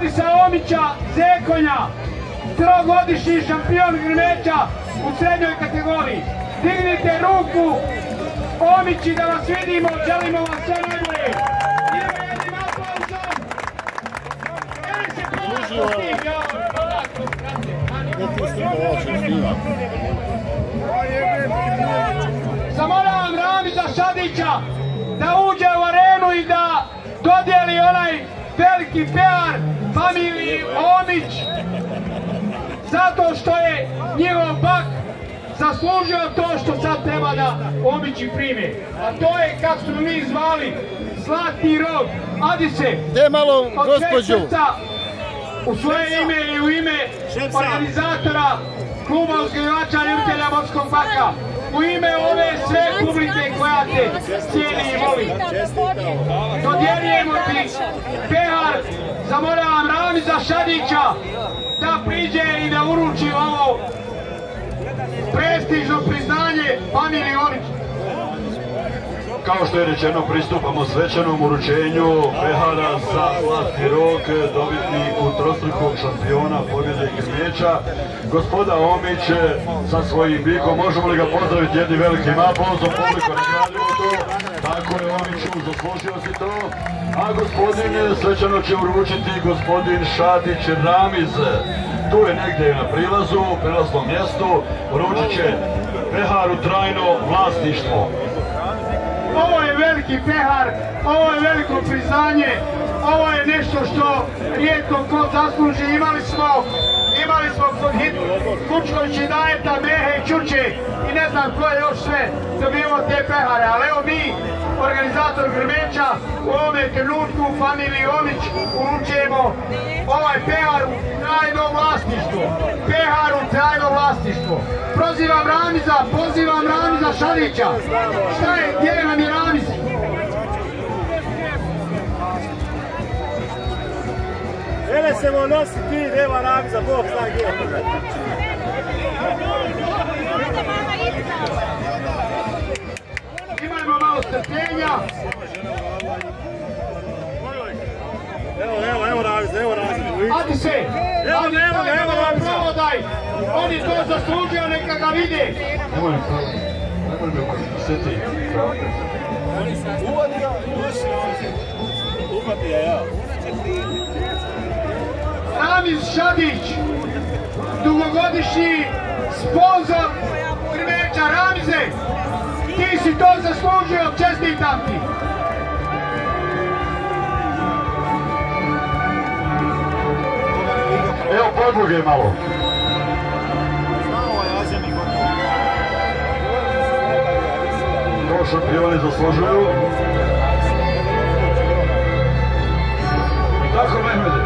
Adisa Omića, Zekonja, trogodišnji šampion Grmeća u srednjoj kategoriji. Dignite ruku, Omići, da vas vidimo, želimo vam sve najbolje. Idemo jednim aplauzom. Evi se polako s tim, Zamoravam Ramiza Šadića da uđe u arenu i da dodijeli onaj veliki PR familiji Omić, zato što je njihov bak zaslužio to što sad treba da Omići prime. A to je, kako smo mi zvali, Zlatni rog. Adise, od sveg srca, u svoje ime i u ime organizatora kluba uzgajivača ljubitelja morskog baka, u ime ove sve publike koja te cijeli i voli, dodjeljujemo ti PR. Zamoravam Ramiza Šadića da priđe i da uruči ovo prestižno priznanje familiji Omić. Kao što je rečeno, pristupamo svečanom uručenju pehara za Zlatni rog, dobitni u Trostrukog šampiona pobjede Grmeća. Gospoda Omić sa svojim bikom, možemo li ga pozdraviti jednim velikim aplauzom, publiko nagradimo to. Tako je, Omiću, zaslužio si to. A gospodin svečano će uručiti gospodin Šadić Ramiz. Tu je negdje na prilazu, prilaznom mjestu, uručit će pehar u trajno vlasništvo. Ovo je veliki pehar, ovo je veliko priznanje, ovo je nešto što rijetko ko zasluži. Imali smo kod Kučkovići Dajeta, Mehe i Čuče i ne znam ko je još sve dobivao te pehare, ali evo mi, organizator Grmeća, u ovome trenutku u familiji Omić uručujemo ovaj pehar u trajno vlasništvo. Pehar u trajno vlasništvo. Pozivam Ramiza Šadića. Šta je, gdje nam je Ramiz? Ele se mu nosi ti, nema Ramiza, Bog zna gdje je. Imajmo malo strpljenja. Evo Ramiza, evo Ramiza. Adise, evo provodaj. On je to zaslužio, neka ga vide. Nemoj me seti. Upati je, ja. Ramiz Šadić, dugogodišnji sponzor Grmeća. Ramize, ti si to zaslužio, čestitam ti. Evo podloge malo. To šampioni zaslužuju. Tako, Mehmede.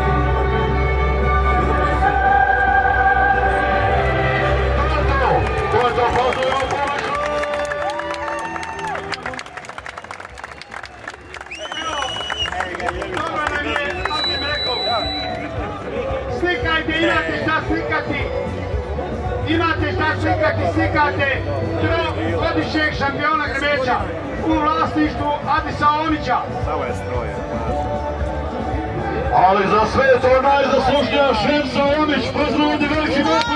To je to, pozdravljamo publiku. Dobro nam je, kako im rekao. Slikajte, imate šta slikati. Slikate trogodišnjeg šampiona Grmeća u vlasništvu Adisa Omića. Ali za sve je to najzaslužnija Šemsa Omić, pozdravljeni veliki